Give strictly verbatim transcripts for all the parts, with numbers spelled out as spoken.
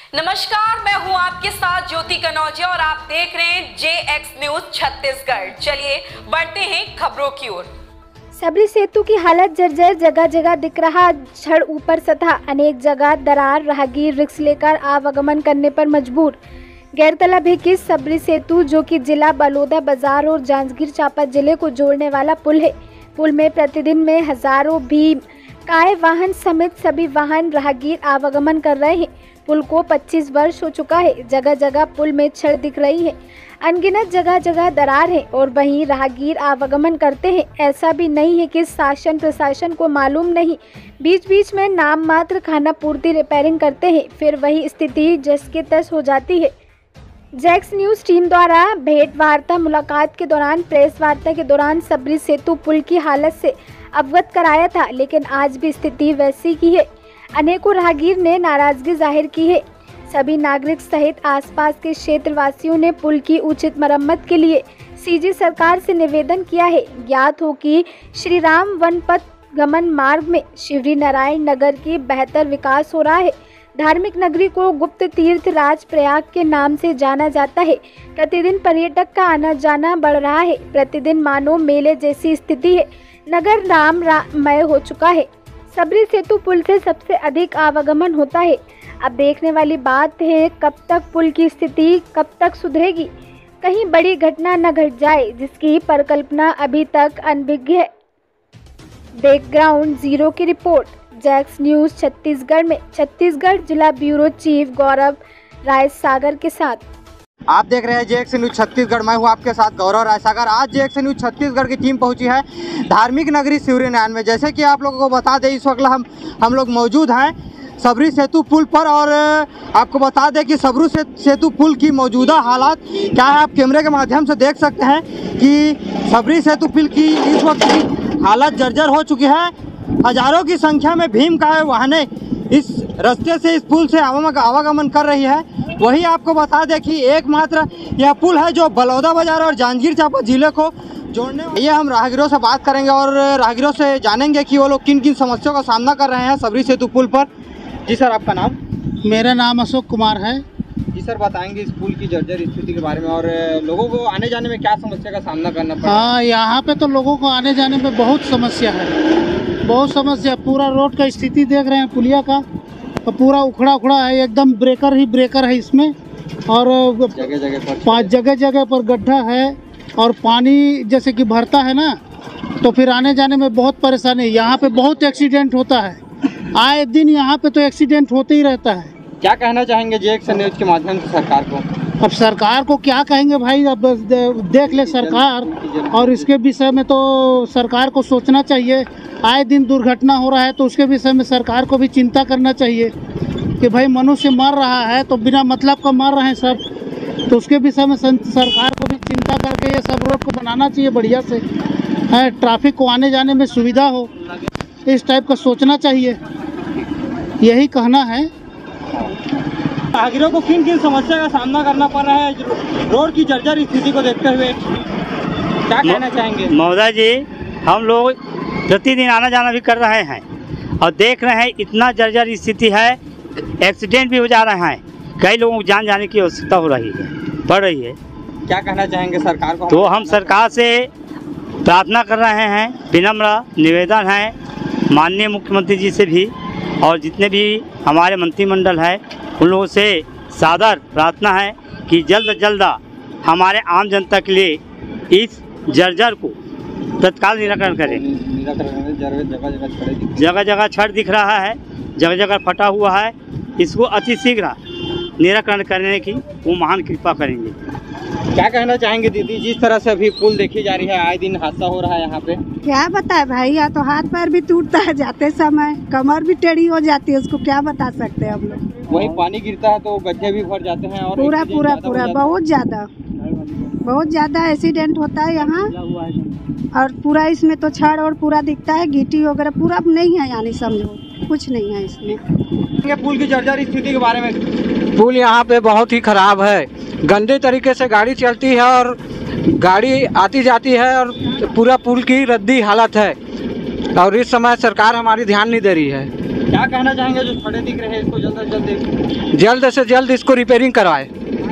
नमस्कार, मैं हूं आपके साथ ज्योति कनौजिया और आप देख रहे हैं जे एक्स न्यूज छत्तीसगढ़। चलिए बढ़ते हैं खबरों की ओर। सबरी सेतु की हालत जर्जर, जगह जगह दिख रहा छड़ ऊपर सतह, अनेक जगह दरार, राहगीर रिक्स लेकर आवागमन करने पर मजबूर। गौरतलब है कि सबरी सेतु जो कि जिला बलौदा बाजार और जांजगीर चांपा जिले को जोड़ने वाला पुल है। पुल में प्रतिदिन में हजारों भीम काय वाहन समेत सभी वाहन राहगीर आवागमन कर रहे हैं। पुल को पच्चीस वर्ष हो चुका है। जगह जगह पुल में छड़ दिख रही है, अनगिनत जगह जगह दरार है और वहीं राहगीर आवागमन करते हैं। ऐसा भी नहीं है कि शासन प्रशासन को मालूम नहीं, बीच बीच में नाम मात्र खाना पूर्ति रिपेयरिंग करते हैं, फिर वही स्थिति जस के तस हो जाती है। जेएक्स न्यूज टीम द्वारा भेंट वार्ता मुलाकात के दौरान प्रेस वार्ता के दौरान सबरी सेतु पुल की हालत से अवगत कराया था, लेकिन आज भी स्थिति वैसी की है। अनेकों राहगीर ने नाराजगी जाहिर की है। सभी नागरिक सहित आसपास के क्षेत्रवासियों ने पुल की उचित मरम्मत के लिए सीजी सरकार से निवेदन किया है। ज्ञात हो कि श्री राम वनपथ गमन मार्ग में शिवरी नारायण नगर की बेहतर विकास हो रहा है। धार्मिक नगरी को गुप्त तीर्थ राज प्रयाग के नाम से जाना जाता है। प्रतिदिन पर्यटक का आना जाना बढ़ रहा है। प्रतिदिन मानो मेले जैसी स्थिति है। नगर राममय हो चुका है। सबरी सेतु पुल से सबसे अधिक आवागमन होता है। अब देखने वाली बात है कब तक पुल की स्थिति कब तक सुधरेगी, कहीं बड़ी घटना न घट जाए जिसकी परिकल्पना अभी तक अनभिज्ञ है। बैकग्राउंड जीरो की रिपोर्ट, जेएक्स न्यूज छत्तीसगढ़ में छत्तीसगढ़ जिला ब्यूरो चीफ गौरव राय सागर के साथ। आप देख रहे हैं जेएक्स न्यूज छत्तीसगढ़। मैं हूं आपके साथ गौरव राय सागर। आज जेएक्स न्यूज छत्तीसगढ़ की टीम पहुंची है धार्मिक नगरी शिवरी नारायण में। जैसे कि आप लोगों को बता दें, इस वक्त हम हम लोग मौजूद हैं सबरी सेतु पुल पर और आपको बता दें कि सबरी सेतु पुल की मौजूदा हालात क्या है। आप कैमरे के माध्यम से देख सकते हैं कि सबरी सेतु पुल की इस वक्त की हालत जर्जर हो चुकी है। हजारों की संख्या में भीम काय वाहनें इस रास्ते से इस पुल से आवागमन कर रही है। वही आपको बता दें कि एकमात्र यह पुल है जो बलौदा बाजार और जांजगीर चांपा जिले को जोड़ने। ये हम राहगीरों से बात करेंगे और राहगीरों से जानेंगे कि वो लोग किन किन समस्याओं का सामना कर रहे हैं सबरी सेतु पुल पर। जी सर, आपका नाम? मेरा नाम अशोक कुमार है। जी सर, बताएंगे इस पुल की जर्जर स्थिति के बारे में और लोगों को आने जाने में क्या समस्या का सामना करना पड़ा? हाँ, यहाँ पे तो लोगों को आने जाने में बहुत समस्या है, बहुत समस्या। पूरा रोड का स्थिति देख रहे हैं, पुलिया का तो पूरा उखड़ा उखड़ा है, एकदम ब्रेकर ही ब्रेकर है इसमें और जगह जगह पर पाँच जगह जगह पर गड्ढा है और पानी जैसे कि भरता है ना, तो फिर आने जाने में बहुत परेशानी। यहाँ पे बहुत एक्सीडेंट होता है, आए दिन यहाँ पे तो एक्सीडेंट होते ही रहता है। क्या कहना चाहेंगे जेएक्स न्यूज के माध्यम से सरकार को? अब सरकार को क्या कहेंगे भाई, अब देख ले सरकार, और इसके विषय में तो सरकार को सोचना चाहिए। आए दिन दुर्घटना हो रहा है तो उसके विषय में सरकार को भी चिंता करना चाहिए कि भाई मनुष्य मर रहा है तो बिना मतलब का मर रहे हैं सब, तो उसके विषय में सरकार को भी चिंता करके ये सब रोड को बनाना चाहिए बढ़िया से, है ट्रैफिक को आने जाने में सुविधा हो, इस टाइप का सोचना चाहिए, यही कहना है। राहगीरों को किन किन समस्या का सामना करना पड़ रहा है रोड की जर्जर स्थिति को देखते हुए, क्या कहना चाहेंगे? महोदय जी, हम लोग प्रतिदिन आना जाना भी कर रहे हैं और देख रहे हैं इतना जर्जर स्थिति है, एक्सीडेंट भी हो जा रहा है, कई लोगों को जान जाने की आवश्यकता हो रही है, बढ़ रही है। क्या कहना चाहेंगे सरकार को? तो हम सरकार से प्रार्थना कर रहे हैं, विनम्र निवेदन है माननीय मुख्यमंत्री जी से भी और जितने भी हमारे मंत्रिमंडल है उन लोगों से सादर प्रार्थना है कि जल्द जल्द हमारे आम जनता के लिए इस जर्जर को तत्काल निराकरण करें। जगह जगह छड़ दिख रहा है, जगह जगह फटा हुआ है, इसको अति शीघ्र निराकरण करने की वो महान कृपा करेंगे। क्या कहना चाहेंगे दीदी, जिस तरह से अभी पुल देखी जा रही है, आए दिन हादसा हो रहा है यहाँ पे? क्या बताए भाई, या तो हाथ पैर भी टूटता है जाते समय, कमर भी टेढ़ी हो जाती है, उसको क्या बता सकते हैं हम लोग। वही पानी गिरता है तो गड्ढे भी भर जाते हैं और पूरा पूरा पूरा बहुत ज्यादा बहुत ज्यादा एक्सीडेंट होता है यहाँ। और पूरा इसमें तो छड़ और पूरा दिखता है, गिट्टी वगैरह पूरा नहीं है, यानी समझो कुछ नहीं है इसमें। पुल की जर्जर स्थिति के बारे में? पुल यहाँ पे बहुत ही खराब है, गंदे तरीके से गाड़ी चलती है और गाड़ी आती जाती है और पूरा पुल की रद्दी हालत है। और इस समय सरकार हमारी ध्यान नहीं दे रही है। क्या कहना चाहेंगे जो खड़े दिख रहे हैं इसको जल्द से जल्द जल्द से जल्द इसको रिपेयरिंग करवाए।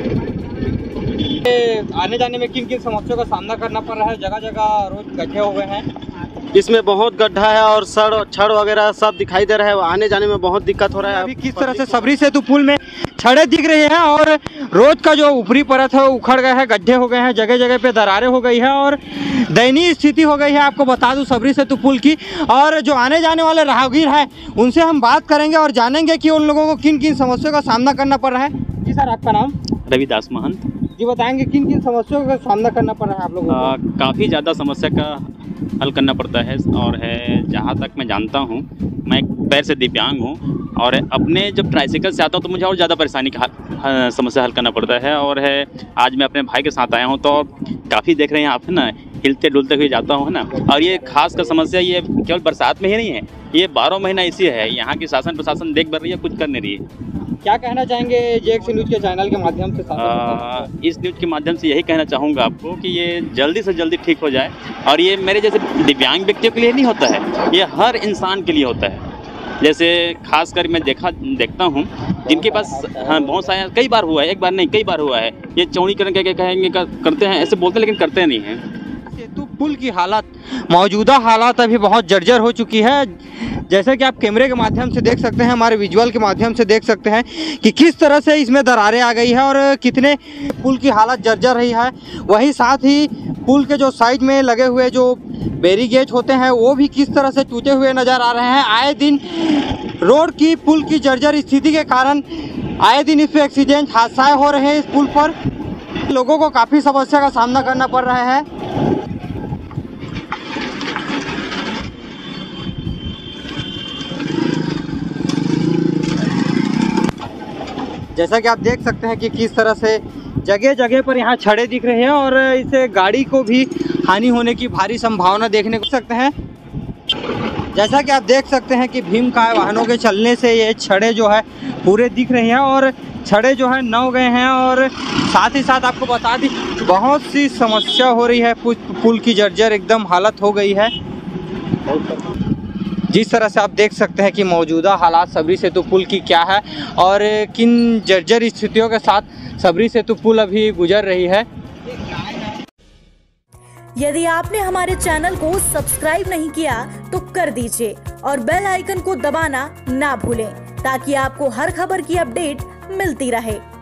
आने जाने में किन किन समस्याओं का सामना करना पड़ रहा है? जगह जगह रोज गड्ढे हो गए हैं। इसमें बहुत गड्ढा है और सड़ छड़ वगैरह सब दिखाई दे रहा है, आने जाने में बहुत दिक्कत हो रहा है। अभी किस तरह से सबरी सेतु पुल में छड़े दिख रहे हैं और रोड का जो ऊपरी परत है वो उखड़ गया है, गड्ढे हो गए हैं, जगह जगह पे दरारें हो गई है और दयनीय स्थिति हो गई है। आपको बता दूं सबरी सेतु पुल की। और जो आने जाने वाले राहगीर हैं उनसे हम बात करेंगे और जानेंगे कि उन लोगों को किन किन समस्याओं का सामना करना पड़ रहा है। जी सर, आपका नाम? रविदास महंत। जी बताएंगे किन किन समस्याओं का सामना करना पड़ रहा है आप लोगों को? काफ़ी ज़्यादा समस्या का हल करना पड़ता है और है जहाँ तक मैं जानता हूँ, मैं एक पैर से दिव्यांग हूँ और अपने जब ट्राइसिकल से आता हूँ तो मुझे और ज़्यादा परेशानी का समस्या हल करना पड़ता है। और है आज मैं अपने भाई के साथ आया हूँ तो काफ़ी देख रहे हैं आप, है ना, हिलते डुलते हुए जाता हूँ, है ना। और ये खास कर समस्या ये केवल बरसात में ही नहीं है, ये बारह महीना इसी है। यहाँ की शासन प्रशासन देख बढ़ रही है, कुछ कर नहीं रही है। क्या कहना चाहेंगे जे एक्स न्यूज़ के चैनल के माध्यम से? आ, इस न्यूज़ के माध्यम से यही कहना चाहूँगा आपको कि ये जल्दी से जल्दी ठीक हो जाए। और ये मेरे जैसे दिव्यांग व्यक्तियों के लिए नहीं होता है, ये हर इंसान के लिए होता है। जैसे खासकर मैं देखा देखता हूँ जिनके पास, हाँ, बहुत सारे, कई बार हुआ है, एक बार नहीं कई बार हुआ है, ये चौड़ीकरण क्या कहेंगे कर, करते हैं, ऐसे बोलते हैं लेकिन करते नहीं हैं। सेतु पुल की हालत, मौजूदा हालात अभी बहुत जर्जर हो चुकी है। जैसे कि आप कैमरे के माध्यम से देख सकते हैं, हमारे विजुअल के माध्यम से देख सकते हैं कि किस तरह से इसमें दरारें आ गई है और कितने पुल की हालत जर्जर रही है। वहीं साथ ही पुल के जो साइड में लगे हुए जो बैरीगेट होते हैं वो भी किस तरह से टूटे हुए नज़र आ रहे हैं। आए दिन रोड की पुल की जर्जर स्थिति के कारण आए दिन इस पर एक्सीडेंट हादसाएँ हो रहे हैं। इस पुल पर लोगों को काफ़ी समस्या का सामना करना पड़ रहा है। जैसा कि आप देख सकते हैं कि किस तरह से जगह जगह पर यहाँ छड़े दिख रहे हैं और इससे गाड़ी को भी हानि होने की भारी संभावना देखने को सकते हैं। जैसा कि आप देख सकते हैं कि भीमकाय वाहनों के चलने से ये छड़े जो है पूरे दिख रहे हैं और छड़े जो है नौ गए हैं। और साथ ही साथ आपको बता दी बहुत सी समस्या हो रही है, पुल की जर्जर एकदम हालत हो गई है। जिस तरह से आप देख सकते हैं कि मौजूदा हालात सबरी सेतु पुल की क्या है और किन जर्जर स्थितियों के साथ सबरी सेतु पुल अभी गुजर रही है। यदि आपने हमारे चैनल को सब्सक्राइब नहीं किया तो कर दीजिए और बेल आइकन को दबाना ना भूलें ताकि आपको हर खबर की अपडेट मिलती रहे।